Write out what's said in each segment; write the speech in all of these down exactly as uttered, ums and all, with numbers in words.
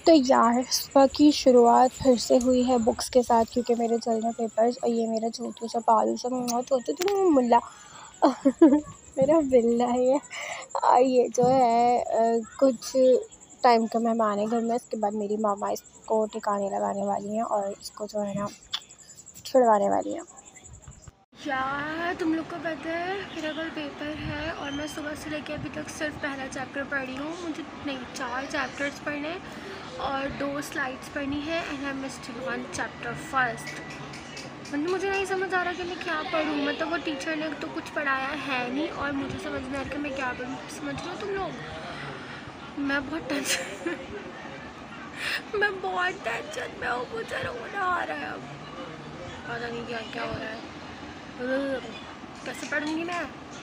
तो यार सुबह की शुरुआत फिर से हुई है बुक्स के साथ, क्योंकि मेरे चल रहे पेपर्स। और ये मेरा छोटू सा पालू सा छोटू तो मुल्ला मेरा बिल्ला है ये। और ये जो है अ, कुछ टाइम का मेहमान है घर में। इसके बाद मेरी मामा इसको ठिकाने लगाने वाली हैं और इसको जो है ना छुड़वाने वाली हैं। यार तुम लोग को पता है मेरा कल पेपर है और मैं सुबह से लेकर अभी तक सिर्फ पहला चैप्टर पढ़ रही हूँ। मुझे नहीं चार चैप्टर्स पढ़ने और दो स्लाइड्स पढ़नी है and I missed one chapter first. मतलब मुझे नहीं समझ आ रहा कि मैं क्या पढ़ूँ। मतलब वो टीचर ने तो कुछ पढ़ाया है नहीं और मुझे समझ नहीं आ रहा कि मैं क्या पढ़ूँ। समझ रहे हो तुम लोग? मैं बहुत टेंशन मैं बहुत टेंशन में हूँ। मुझे रोना आ रहा है। अब पता नहीं क्या क्या हो रहा है। कैसे पढ़ूंगी मैं?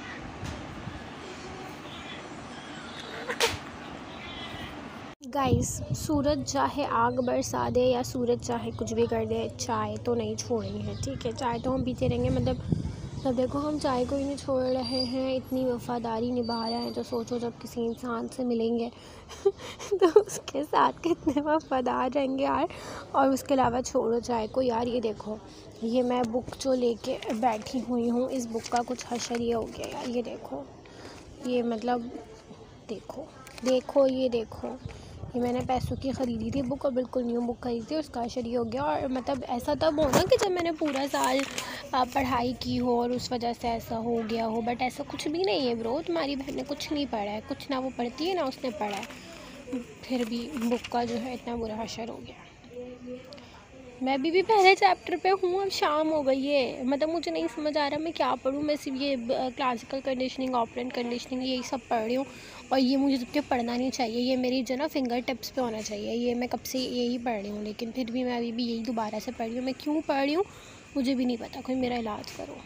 गाइस, सूरज चाहे आग बरसा दे या सूरज चाहे कुछ भी कर दे, चाय तो नहीं छोड़नी है, ठीक है? चाय तो हम पीते रहेंगे। मतलब जब देखो हम चाय को ही नहीं छोड़ रहे हैं, इतनी वफ़ादारी निभा रहे हैं, तो सोचो जब किसी इंसान से मिलेंगे तो उसके साथ कितने वफ़ादार रहेंगे यार। और उसके अलावा छोड़ो चाय को यार। ये देखो, ये मैं बुक जो लेके बैठी हुई हूँ, इस बुक का कुछ हशर ये हो गया यार। ये देखो, ये मतलब देखो देखो ये देखो, ये मैंने पैसों की ख़रीदी थी बुक और बिल्कुल न्यू बुक खरीदी थी, उसका असर ये हो गया। और मतलब ऐसा तब हो ना कि जब मैंने पूरा साल पढ़ाई की हो और उस वजह से ऐसा हो गया हो, बट ऐसा कुछ भी नहीं है ब्रो। तुम्हारी बहन ने कुछ नहीं पढ़ा है, कुछ ना वो पढ़ती है ना उसने पढ़ा है, फिर भी बुक का जो है इतना बुरा असर हो गया। मैं अभी भी पहले चैप्टर पे हूँ, अब शाम हो गई है। मतलब मुझे नहीं समझ आ रहा मैं क्या पढूँ। मैं सिर्फ ये क्लासिकल कंडीशनिंग, ऑपरेंट कंडीशनिंग, यही सब पढ़ रही हूँ और ये मुझे सबके पढ़ना नहीं चाहिए। ये मेरी जो ना फिंगर टिप्स पे होना चाहिए। ये मैं कब से यही पढ़ रही हूँ, लेकिन फिर भी मैं अभी भी यही दोबारा से पढ़ रही हूँ। मैं क्यों पढ़ रही हूँ मुझे भी नहीं पता। कोई मेरा इलाज करो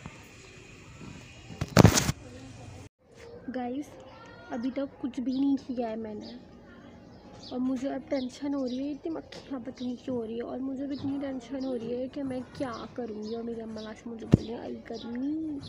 गाइस। अभी तक कुछ भी नहीं किया है मैंने और मुझे अब टेंशन हो रही है। इतनी मक्खियाँ पता नहीं क्यों हो रही है और मुझे भी इतनी टेंशन हो रही है कि मैं क्या करूँगी। और मेरी अम्मा लास्ट मुझे बोले आई करनी।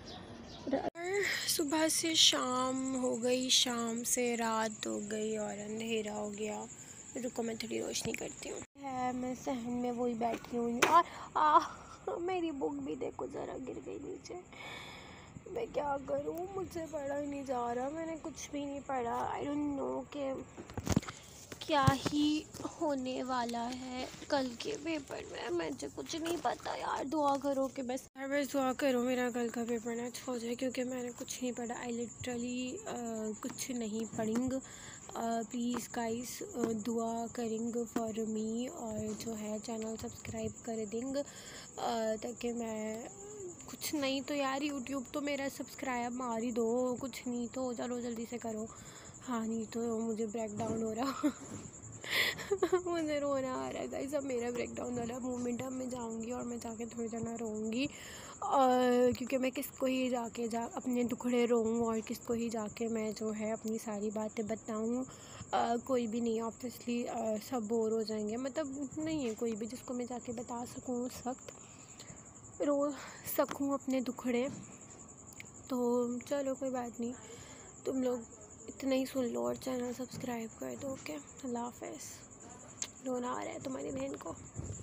सुबह से शाम हो गई, शाम से रात हो गई और अंधेरा हो गया। रुको मैं थोड़ी रोशनी करती हूँ। है मैं सहन में वही बैठी हुई और आ मेरी बुक भी देखो ज़रा गिर गई नीचे। मैं क्या करूँ, मुझसे पढ़ा ही नहीं जा रहा। मैंने कुछ भी नहीं पढ़ा। आई डोंट नो कि क्या ही होने वाला है कल के पेपर में। मुझे कुछ नहीं पता यार। दुआ करो कि बस यार बस दुआ करो मेरा कल का पेपर ना अच्छा हो जाए, क्योंकि मैंने कुछ नहीं पढ़ा। आई लिटरली कुछ नहीं पढ़ेंगे। प्लीज़ गाइस दुआ करेंगे फॉर मी और जो है चैनल सब्सक्राइब कर देंगे ताकि मैं कुछ नहीं तो यार यूट्यूब तो मेरा सब्सक्राइब मार ही दो। कुछ नहीं तो चलो जल्दी से करो। हाँ नहीं तो मुझे ब्रेक डाउन हो रहा मुझे रोना आ रहा है गाइस। अब मेरा ब्रेक डाउन वाला मोमेंट अब मैं जाऊँगी और मैं जाके थोड़ी देर ना रोऊँगी, और क्योंकि मैं किसको ही जाके जा अपने दुखड़े रोऊँ और किसको ही जाके मैं जो है अपनी सारी बातें बताऊँ। कोई भी नहीं ऑब्वियसली, सब बोर हो जाएंगे। मतलब नहीं है कोई भी जिसको मैं जाके बता सकूँ उस वक्त रो सकूँ अपने दुखड़े। तो चलो कोई बात नहीं, तुम लोग इतना ही सुन लो और चैनल सब्सक्राइब कर दो। ओके, अल्लाह हाफ़िज़। रोना आ रहा है तुम्हारी बहन को।